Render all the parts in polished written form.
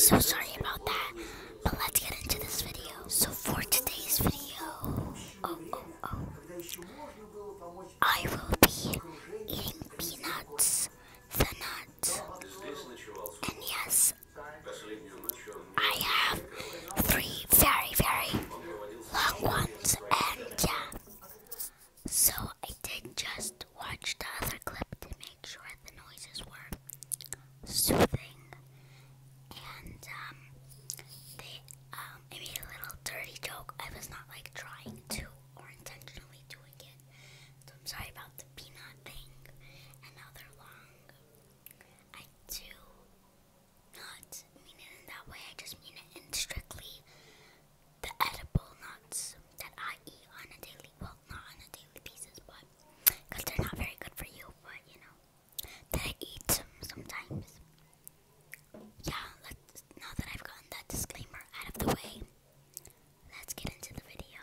so sorry about that, but let's get into this video. So for today's video, I will be eating peanuts, the nut, and yes, I have three very long ones, and yeah. So I did just watch the other clip to make sure the noises were soothing, and I made a little dirty joke. I was not like trying to or intentionally doing it, so I'm sorry about the peanut thing. And now they're long. I do not mean it in that way. I just mean it in strictly the edible nuts that I eat on a daily, well, not on a daily basis, but because they're not very good for you, but you know, that I eat sometimes. Yeah, now that I've gotten that disclaimer out of the way, let's get into the video.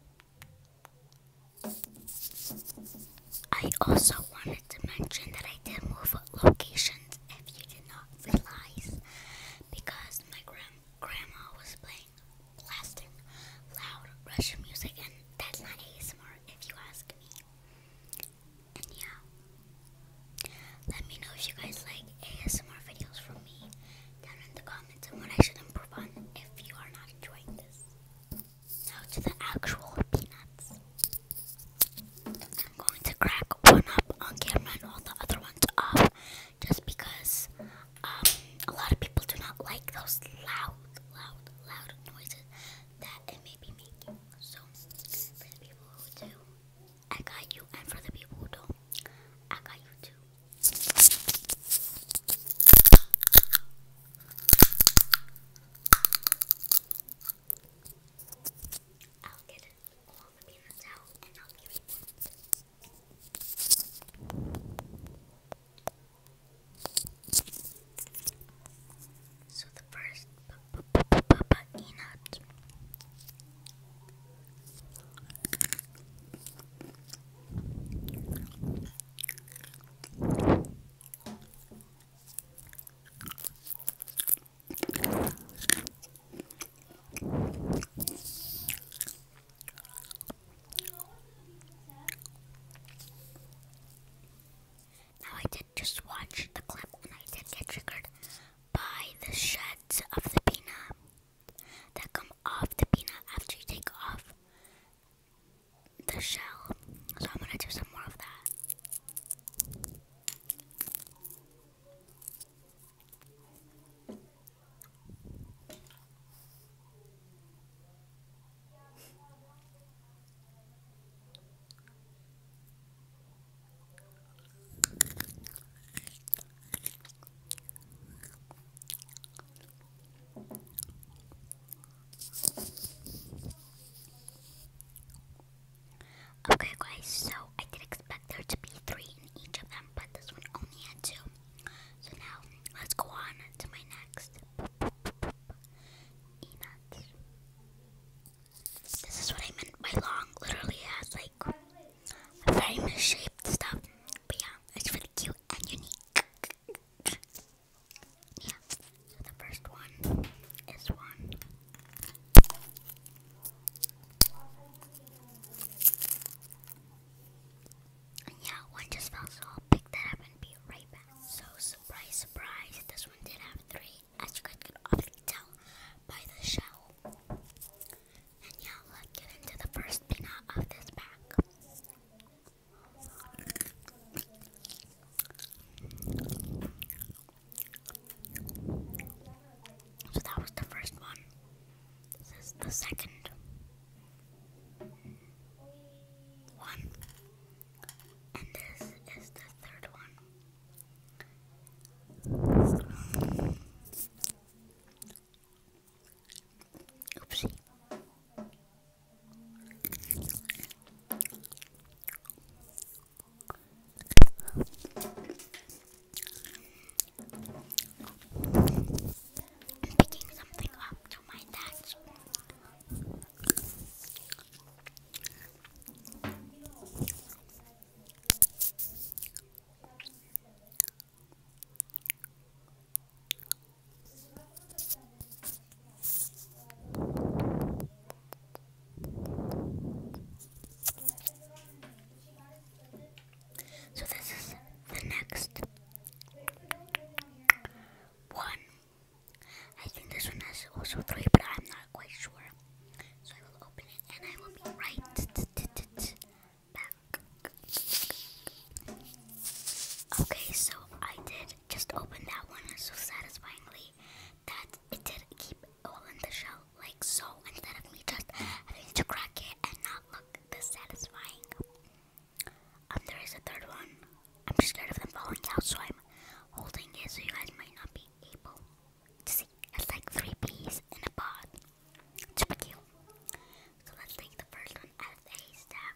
I also wanted to mention that I did move locations, if you did not realize, because my grandma was playing blasting loud Russian music, and that's not ASMR if you ask me. And yeah, let me know if you guys like ASMR videos from me down in the comments and what I should improve on if you are not enjoying this. Now to the actual peanuts. I'm going to crack one up on camera and all the other ones off, just because a lot of people do not like those loud noises that it may be making. So for the people who do, I got you, and for the people who don't, I got you too. I'll get all the peanuts out and I'll be right back. So the first peanut. Now I did just watch the clip and I did get triggered by the shreds of the peanut that come off the peanut after you take off the shell. So I'm gonna do some more of that. Okay guys, so I did expect there to be 3 in each of them, but this one only had 2. So now, let's go on to my next peanut. This is what I meant by long. Literally it has like a very misshaped stuff. But yeah, it's really cute and unique. Yeah, so the first one is one. And yeah, one just fell, so I'll pick that up and be right back. So surprise, this one did have 3, as you guys could obviously tell by the shell. And yeah, let's get into the first peanut of this pack. So that was the first one. This is the second one. And this is the third one. Oopsie. I'm picking something up to my dad's. episode 3, but I'm not quite sure. So I will open it and I will be right back. Okay, so I did just open that one so satisfyingly that it did keep all in the shell like so, instead of me just having to crack it and not look this satisfying. There is a third one. I'm scared of them falling out, so I'm holding it so you guys might not be able to see. It's like 3 peas in a pod. Super cute. So let's take the first one out of the haystack.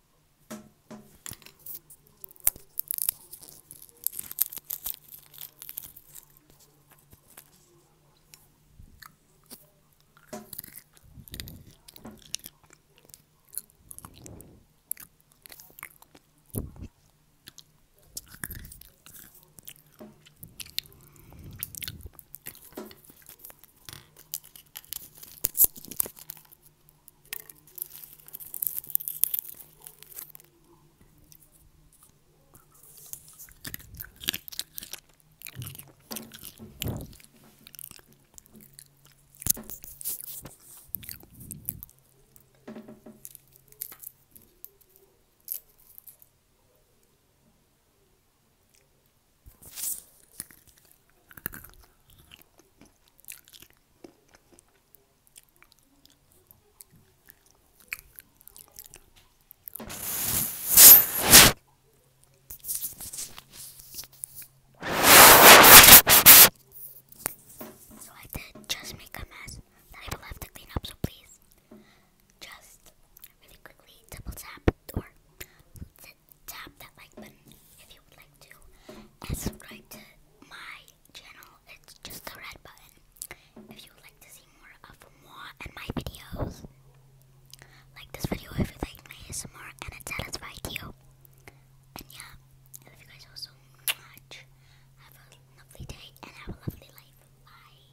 So I did just make a mess that I will have to clean up, so please just really quickly double tap or tap that like button if you would like to, and subscribe to my channel. It's just the red button if you would like to see more of moi and my videos. Like this video if you like my ASMR and it satisfied you. And yeah, I love you guys all so much. Have a lovely day and have a lovely life. Bye.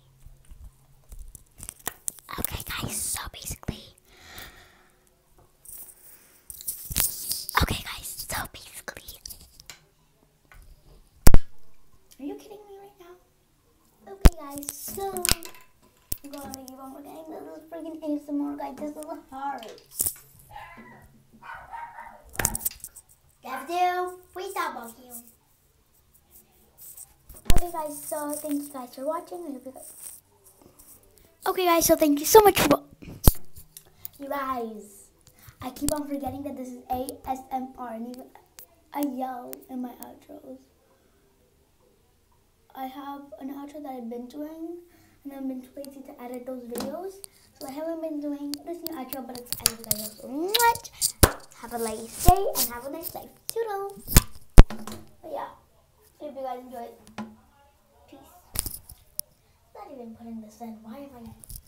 Okay guys, so basically are you kidding me right now? Okay guys, so I'm gonna keep on forgetting this is freaking ASMR, guys. This is hard. Gavdo, please stop walking. Okay guys, so thank you guys for watching. Okay guys, so thank you so much for you guys. I keep on forgetting that this is ASMR, and even I yell in my outros. I have an outro that I've been doing, and I've been too lazy to edit those videos, so I haven't been doing this new outro, but it's I love you guys so much. Have a nice day and have a nice life. Toodles. But yeah, if you guys enjoyed, peace. Not even putting this in. Why am I?